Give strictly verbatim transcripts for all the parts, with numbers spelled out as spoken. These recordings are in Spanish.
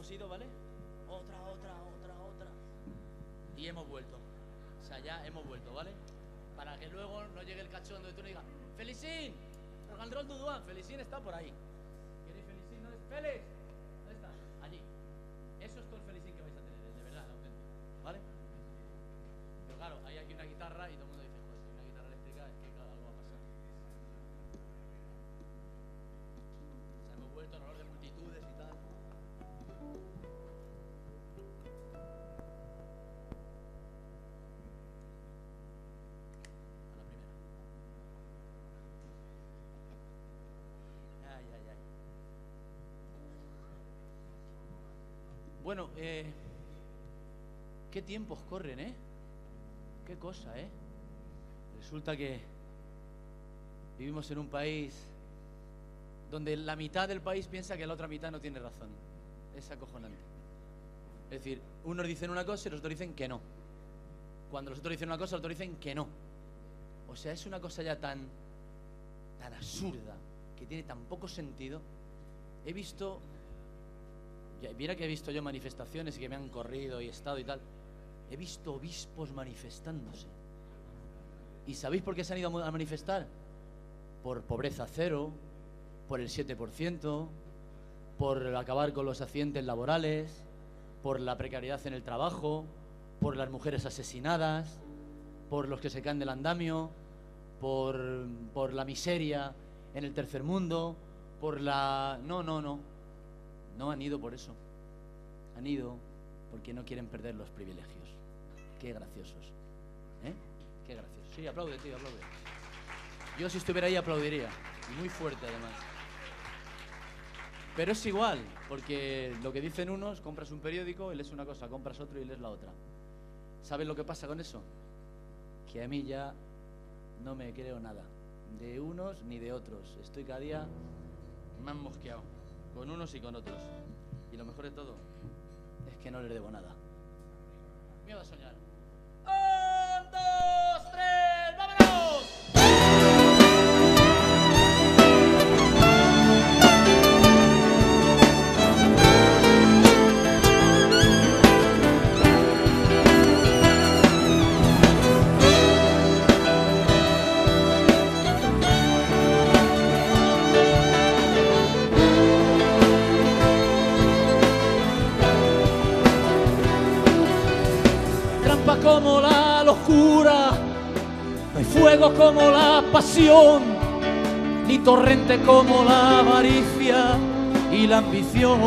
hemos ido, ¿vale? Otra, otra, otra, otra. Y hemos vuelto. O sea, ya hemos vuelto, ¿vale? Para que luego no llegue el cachondo de tú y digas, ¡Felicín! ¡Argandrol Duduán! Felicín está por ahí. ¿Queréis Felicín? ¿No es Félix? ¿Dónde está? Allí. Eso es todo el Felicín que vais a tener, de verdad, el auténtico, ¿vale? Pero claro, hay aquí una guitarra y todo el mundo dice, joder, si una guitarra eléctrica es que claro, algo va a pasar. O sea, hemos vuelto en honor de multitudes y tal. Bueno, eh, qué tiempos corren, ¿eh? Qué cosa, ¿eh? Resulta que vivimos en un país donde la mitad del país piensa que la otra mitad no tiene razón. Es acojonante. Es decir, unos dicen una cosa y los otros dicen que no. Cuando los otros dicen una cosa, los otros dicen que no. O sea, es una cosa ya tan, tan absurda, que tiene tan poco sentido. He visto... Mira que he visto yo manifestaciones y que me han corrido y he estado y tal. He visto obispos manifestándose. ¿Y sabéis por qué se han ido a manifestar? Por pobreza cero, por el siete por ciento, por acabar con los accidentes laborales, por la precariedad en el trabajo, por las mujeres asesinadas, por los que se caen del andamio, por, por la miseria en el tercer mundo, por la... No, no, no. No han ido por eso. Han ido porque no quieren perder los privilegios. Qué graciosos. ¿Eh? Qué graciosos. Sí, aplaude, tío, aplaude. Yo si estuviera ahí aplaudiría. Y muy fuerte además. Pero es igual, porque lo que dicen unos, compras un periódico y lees una cosa, compras otro y lees la otra. ¿Sabes lo que pasa con eso? Que a mí ya no me creo nada. De unos ni de otros. Estoy cada día más mosqueado. Con unos y con otros. Y lo mejor de todo es que no les debo nada. Miedo a soñar. ¡Un, dos, tres, vámonos! Como la locura, no hay fuego como la pasión, ni torrente como la avaricia y la ambición.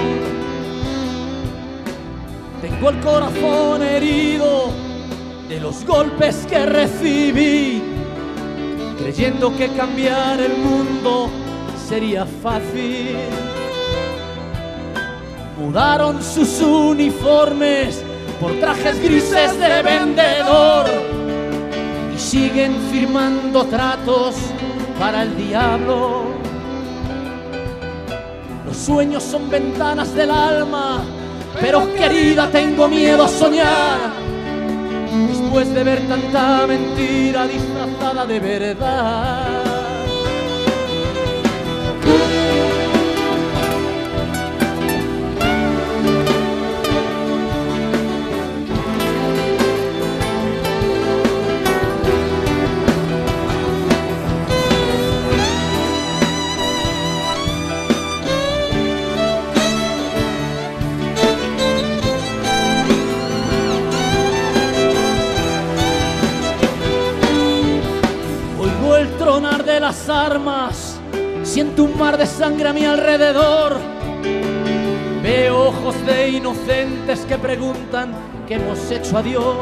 Tengo el corazón herido de los golpes que recibí, creyendo que cambiar el mundo sería fácil. Mudaron sus uniformes por trajes grises de vendedor y siguen firmando tratos para el diablo. Los sueños son ventanas del alma, pero querida, tengo miedo a soñar después de ver tanta mentira disfrazada de verdad. De las armas, siento un mar de sangre a mi alrededor. Veo ojos de inocentes que preguntan qué hemos hecho a Dios.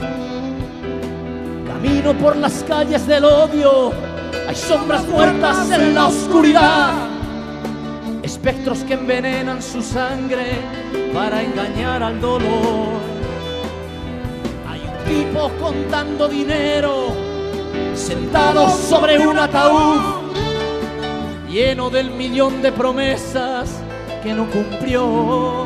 Camino por las calles del odio, hay sombras muertas en la oscuridad, espectros que envenenan su sangre para engañar al dolor. Hay un tipo contando dinero sentado sobre un ataúd lleno del millón de promesas que no cumplió.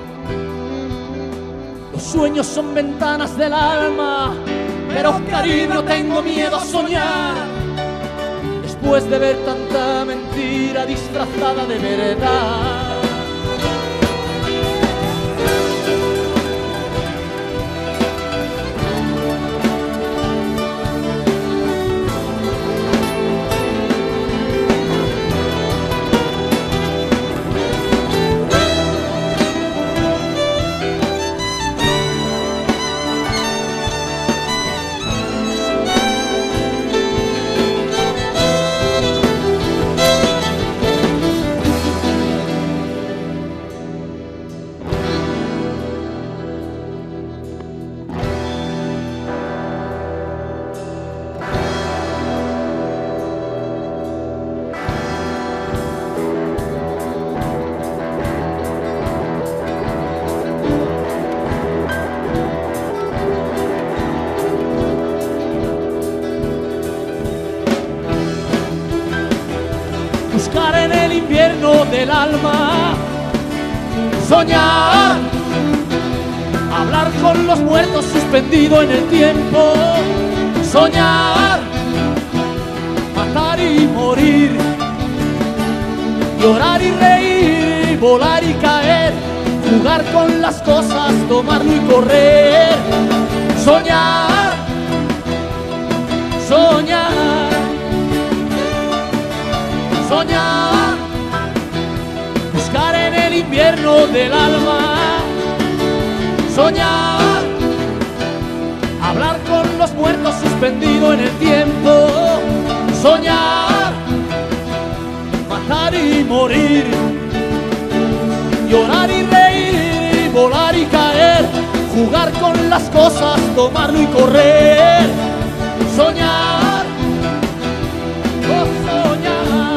Los sueños son ventanas del alma, pero cariño, tengo miedo a soñar después de ver tanta mentira disfrazada de verdad. buscar en el invierno del alma, soñar, hablar con los muertos suspendido en el tiempo, soñar, matar y morir, llorar y reír, volar y caer, jugar con las cosas, tomarlo y correr, soñar, soñar, soñar, buscar en el invierno del alma, soñar, hablar con los muertos suspendido en el tiempo, soñar, matar y morir, llorar y reír, volar y caer, jugar con las cosas, tomarlo y correr, soñar, oh soñar.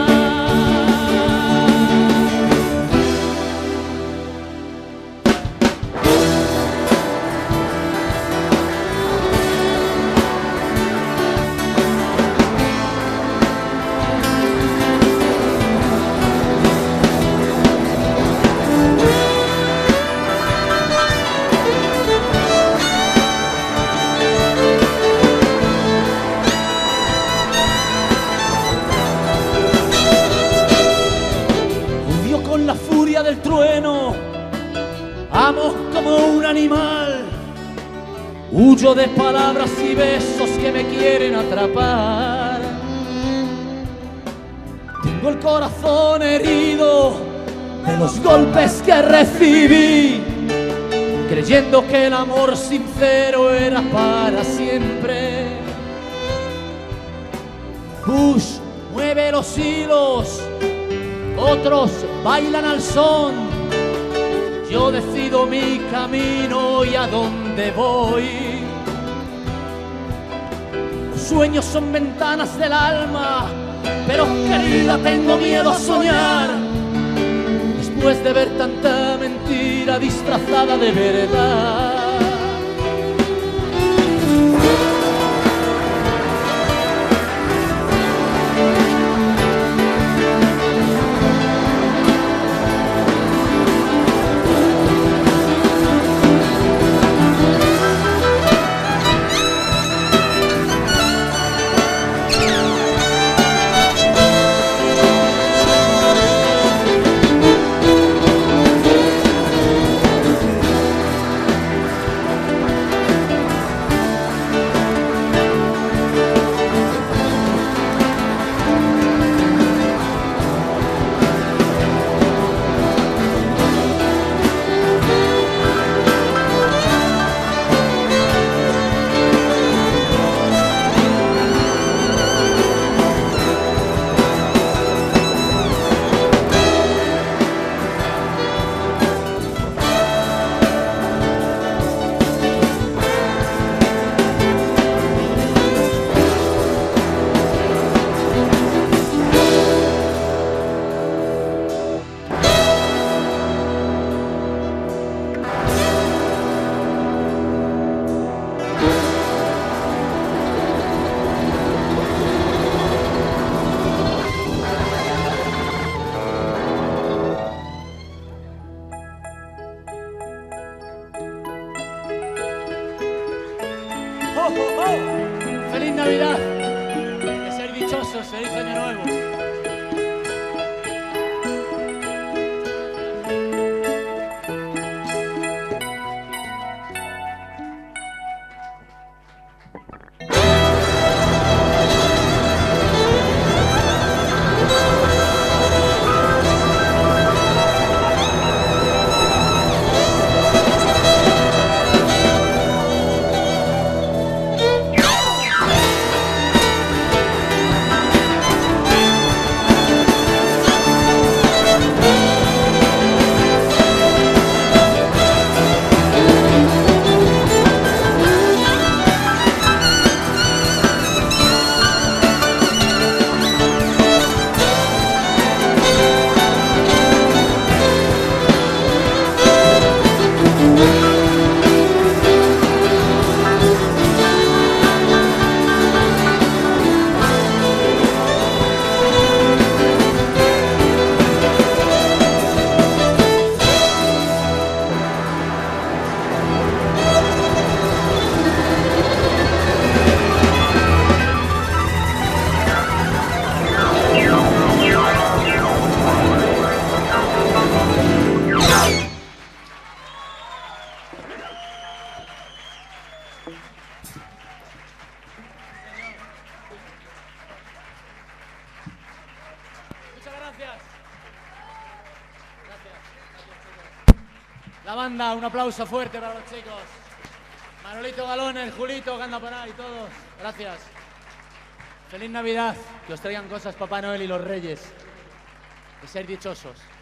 Del trueno, amo como un animal, huyo de palabras y besos que me quieren atrapar. Tengo el corazón herido de los golpes que recibí, creyendo que el amor sincero era para siempre. Bush mueve los hilos, otros bailan al son, yo decido mi camino y a dónde voy. Los sueños son ventanas del alma, pero querida tengo miedo a soñar, después de ver tanta mentira disfrazada de verdad. Gracias. Gracias. Gracias, chicos. La banda, un aplauso fuerte para los chicos. Manolito Galones, Julito, que anda por ahí, todos. Gracias. Feliz Navidad. Que os traigan cosas Papá Noel y los Reyes. Que seáis dichosos.